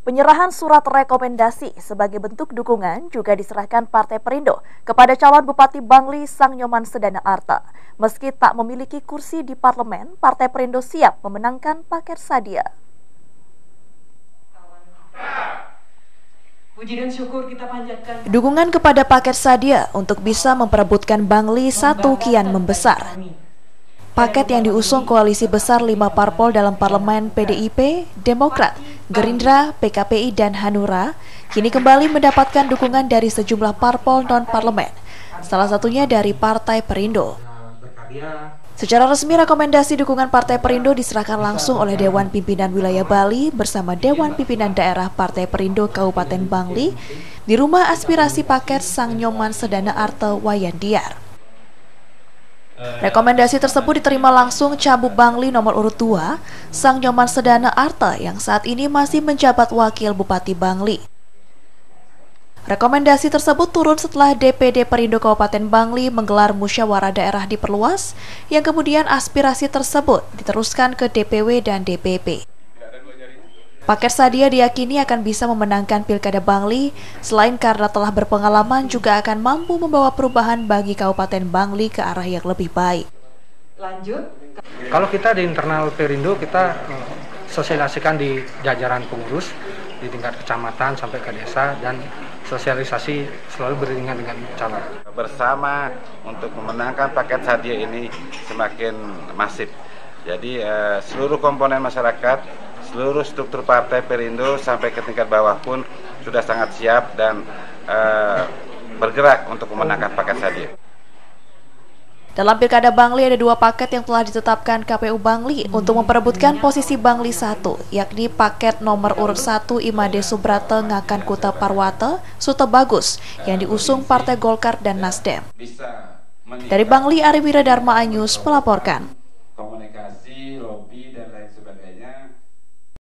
Penyerahan surat rekomendasi sebagai bentuk dukungan juga diserahkan Partai Perindo kepada calon Bupati Bangli Sang Nyoman Sedana Arta. Meski tak memiliki kursi di parlemen, Partai Perindo siap memenangkan Paket Sadia. Puji dan syukur kita panjatkan. Dukungan kepada Paket Sadia untuk bisa memperebutkan Bangli 1 kian membesar. Paket yang diusung koalisi besar 5 parpol dalam parlemen PDIP, Demokrat, Gerindra, PKPI, dan Hanura kini kembali mendapatkan dukungan dari sejumlah parpol non-parlemen, salah satunya dari Partai Perindo. Secara resmi, rekomendasi dukungan Partai Perindo diserahkan langsung oleh Dewan Pimpinan Wilayah Bali bersama Dewan Pimpinan Daerah Partai Perindo Kabupaten Bangli di Rumah Aspirasi Paket Sang Nyoman Sedana Arta Wayandiar. Rekomendasi tersebut diterima langsung Cabup Bangli nomor urut 2, Sang Nyoman Sedana Arta yang saat ini masih menjabat Wakil Bupati Bangli. Rekomendasi tersebut turun setelah DPD Perindo Kabupaten Bangli menggelar musyawarah daerah diperluas, yang kemudian aspirasi tersebut diteruskan ke DPW dan DPP. Paket Sadia diyakini akan bisa memenangkan Pilkada Bangli, selain karena telah berpengalaman juga akan mampu membawa perubahan bagi Kabupaten Bangli ke arah yang lebih baik. Lanjut. Kalau kita di internal Perindo, kita sosialisasikan di jajaran pengurus, di tingkat kecamatan sampai ke desa, dan sosialisasi selalu beriringan dengan calon. Bersama untuk memenangkan Paket Sadia ini semakin masif. Jadi seluruh komponen masyarakat, seluruh struktur Partai Perindo sampai ke tingkat bawah pun sudah sangat siap dan bergerak untuk memenangkan Paket Sadia. Dalam Pilkada Bangli ada 2 paket yang telah ditetapkan KPU Bangli untuk memperebutkan posisi Bangli 1, yakni paket nomor urut 1 Imade Subrata Ngakan Kuta Parwata Suta Bagus yang diusung Partai Golkar dan Nasdem. Dari Bangli, Ari Wiradharma Anyus melaporkan.